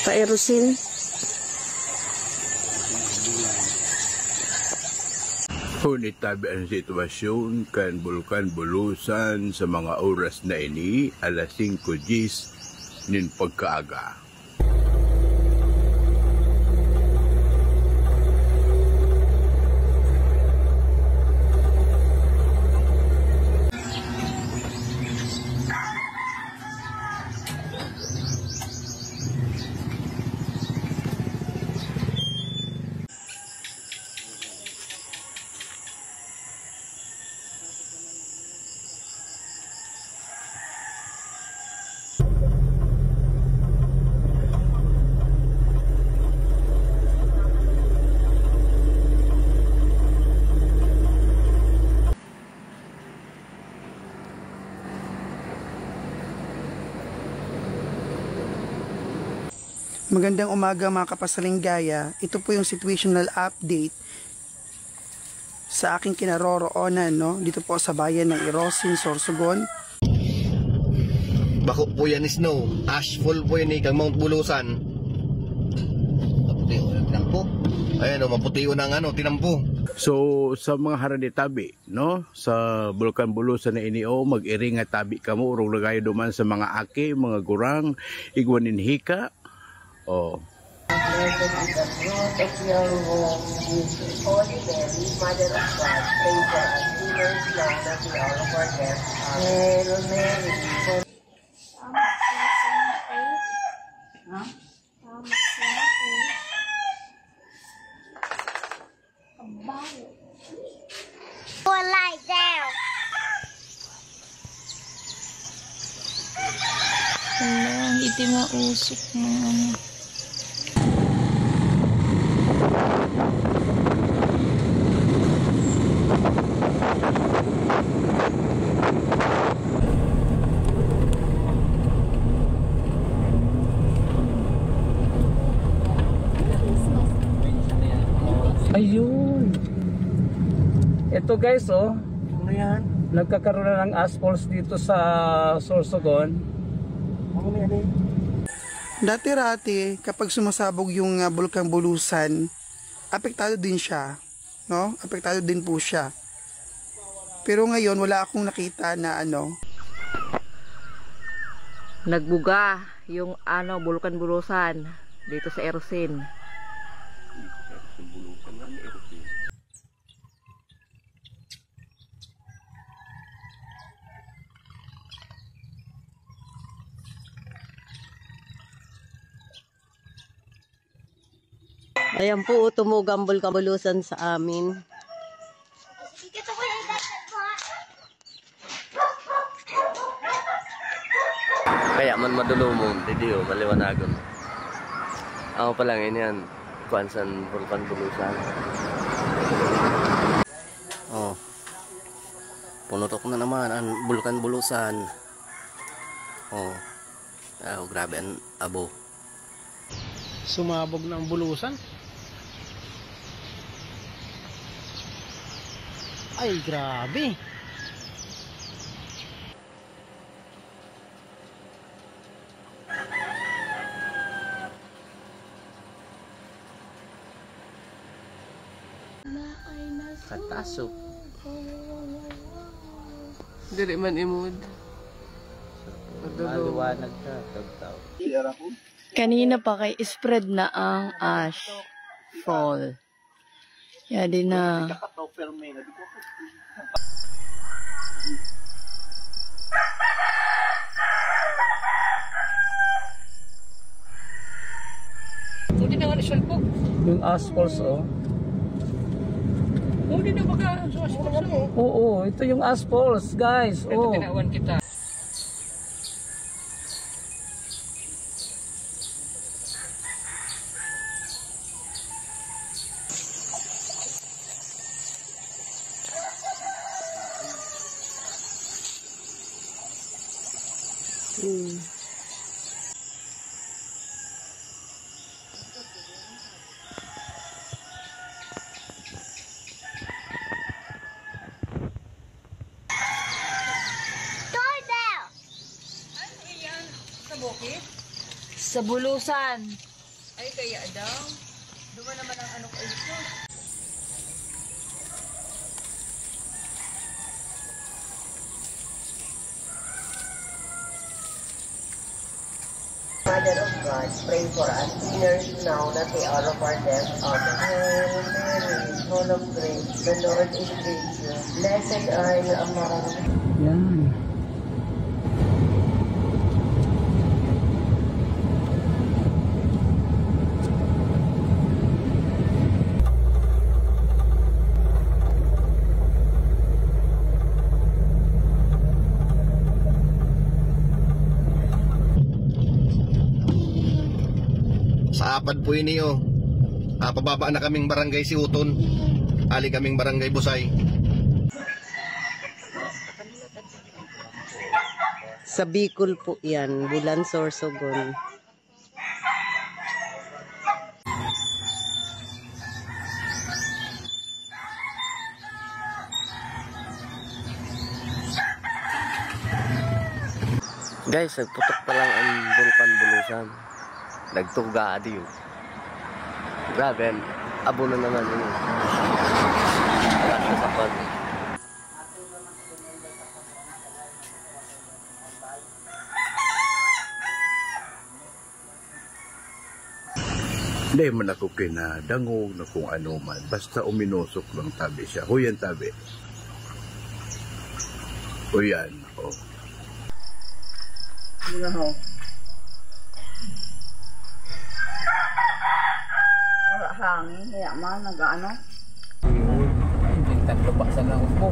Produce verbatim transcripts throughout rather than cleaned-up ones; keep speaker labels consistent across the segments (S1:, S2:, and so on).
S1: Pa-erosin.
S2: Ngunit tabi ang sitwasyon kan Bulkan Bulusan sa mga oras na ini, alas singko gis nin pagkaaga.
S3: Magandang umaga mga kapasalinggaya. Ito po yung situational update sa aking kinaroroonan, no? Dito po sa bayan ng Eruption, Sorsogon.
S4: Bako po yan is snow. Ashfall po yan eh, kang Mount Bulusan. Maputiyo ng tinampo. Ayan o, maputiyo ng ano, tinampo.
S2: So sa mga harani tabi, no, sa Bulkan Bulusan na ini o, mag-iri nga tabi kamo urong lagayo duman sa mga ake, mga gurang, igwanin hika. Oh.
S5: Lie down.
S1: Wala, hindi mausok ng ano.
S6: Ayun. Ito guys, oh.
S3: Ano yan?
S6: Nagkakaroon na ng asphalts dito sa Sorsogon.
S3: Ano yan eh? Dati-rati, kapag sumasabog yung uh, Bulkan Bulusan, apektado din siya, no? Apektado din po siya. Pero ngayon, wala akong nakita na ano.
S1: Nagbuga yung ano, Bulkan Bulusan dito sa Eruption.
S7: Ayan po, tumugang Bulkan Bulusan sa amin.
S4: Kaya man madulumon, hindi o, maliwanagon. Ako pa lang, yun yan. Kuansan Bulkan Bulusan. Oh. Punutok na naman ang Bulkan Bulusan. Oh. Oh, grabe ang abo.
S3: Sumabog na ang bulusan. Ay, grabe.
S4: Katasok.
S1: Dili man imod.
S4: Maliwanag ka, tagtaw.
S1: Kanina pa kay spread na ang ash fall. Ya din na.
S6: Hindi na nga siya po. Yung asphalts, oh. Hindi na baka asphalts, oh. Oo, ito yung asphalts, guys. Ito oh. Tinawan kita.
S7: Hmm.
S1: Sa Bulusan. Ay, kaya daw. Duma naman ang ano ko ito.
S8: Mother of God, pray for us sinners now that the hour of our death. Amen. Hail Mary, full of grace, the Lord is with you. Blessed are you among
S6: Yan.
S9: Sa apad po ini oh. Ah, pababa na kaming barangay Siuton. Ali kaming barangay Busay.
S7: Sa Bicol po yan, Bulan Sorsogon.
S4: Guys, nagputok pa lang ang Volcan Bulusan. Nagtuga adi yun. Grabe, abo na naman yun. Lahat na sapag.
S2: Hindi man ako kinadangog na kung ano man. Basta uminusok lang tabi siya. Huyan tabi. Huyan. Oh.
S1: Muna ho. Wala hangin, kaya man nag-ano.
S6: Hindi taglabasan lang po.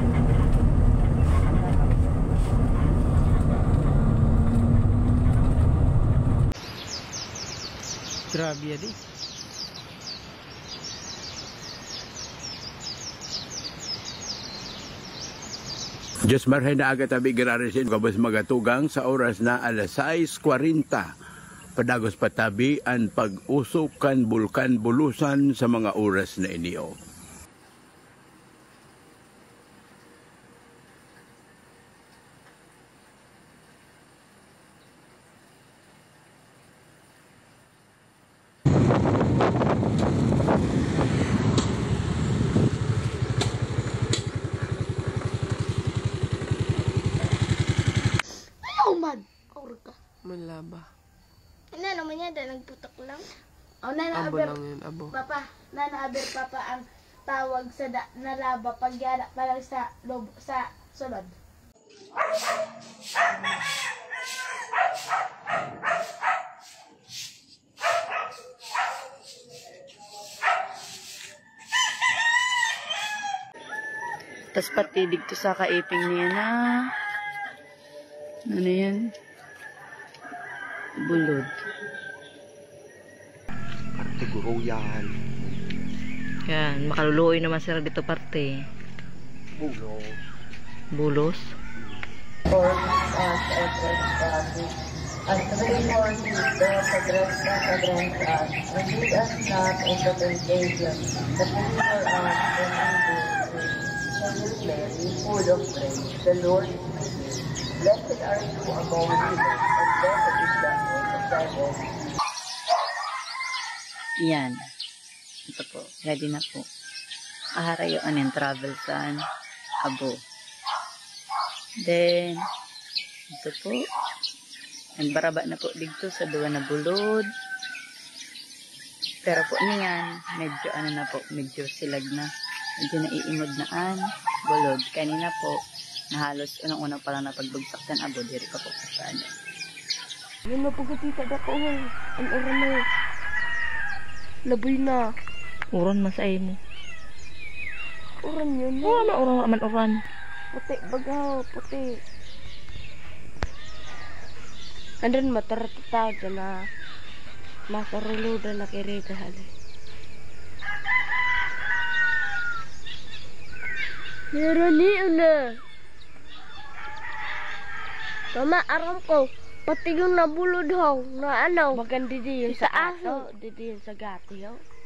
S6: Grabe yan eh.
S2: Diyos marhay na agad tabi girarisin kabos magatugang sa oras na alas sais kwarenta. Padagos patabi ang pag-usok kan Bulkan Bulusan sa mga oras na iniyo.
S10: Malaba.
S5: Ano naman yan, dahil nagputok lang.
S10: Oh, abo lang yun, abo.
S5: Papa, nanaaber papa ang tawag sa da, na laba pagyala pa lang sa lobo, sa sunod.
S1: Tapos pati dito sa kaiping niya na ano yan? Bulod.
S9: Parte guro yan.
S1: Yan, makaluluoy naman sila dito parte.
S9: Bulos.
S1: Bulos?
S8: Lord, us our trespasses, and pray for you those who trespass against us, and lead us not into temptation, but deliver us from evil. Hail Mary, full of grace, the Lord is with you. Blessed are you among women, and blessed is the fruit of thy womb.
S1: Yan. Ito po. Ready na po. Aharayo anin travel saan? Abo. Then, ito po. Nagbaraba na po dito sa duwa na bulod. Pero po niyan, medyo ano na po, medyo silag na. Medyo naiimod na an. Bulod. Kanina po, nahalos unang-unang pa lang na pagbagsak yan abo. Diri pa po kasaan.
S10: Yan na pagkatita da ko. Ang oran na. Laboy na.
S1: Uron masay mo.
S10: Oran yun.
S1: Oo, oh, oran man oran.
S10: Puti, bagaw, puti. Andun matarata dyan na masaruluda na kirita hali.
S5: Meron niyo na. Mama, aram ko. Pati yung nabulod ho, na ano.
S10: Maganda di yun
S5: Sa
S10: sa
S5: aso.
S10: aso. Di di yun sa gato yun.